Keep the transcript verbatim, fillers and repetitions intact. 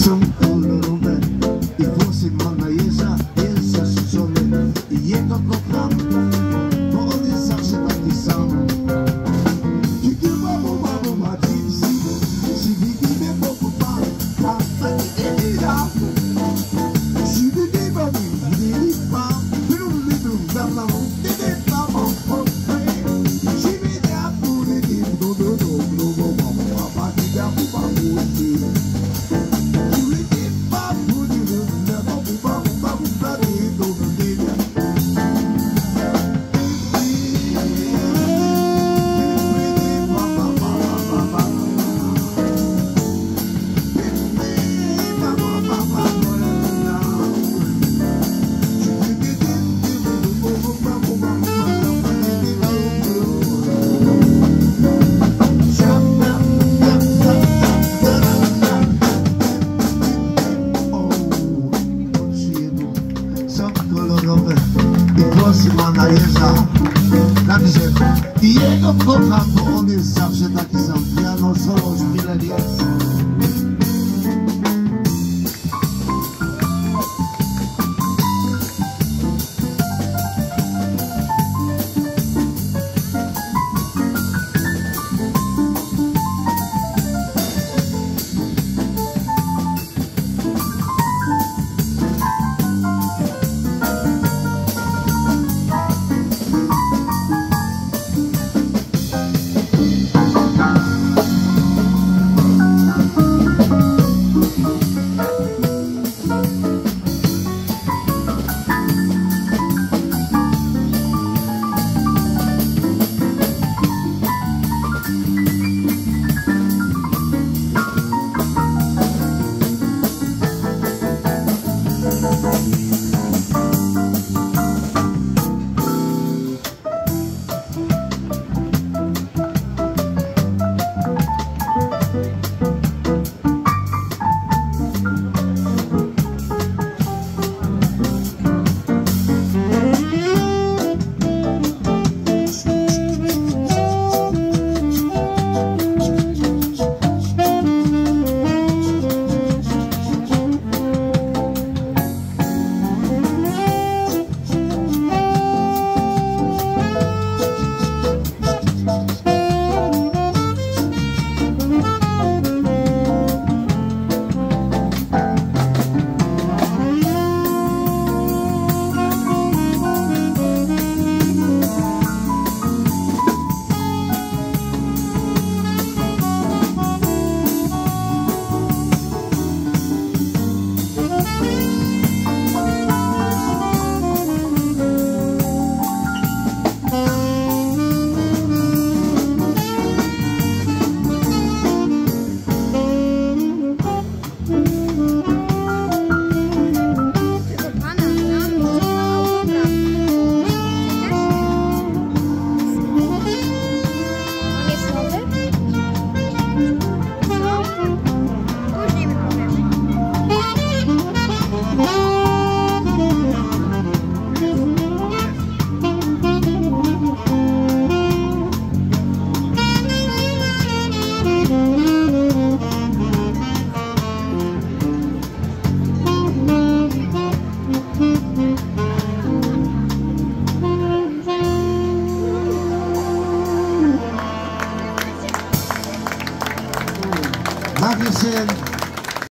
Są kolorowe i włosy ma na jeża, jest zaszczony i jego kocham, bo on jest zawsze taki sam. Kiedy mamo, mamo ma jeansy, si widzimy pokupa, a wtedy nie widać. Si widzimy, widzimy, mam, brum, brum, brum, brum, brum, i włosy ma na jeża, także i jego kocham, bo on jest zawsze taki sam.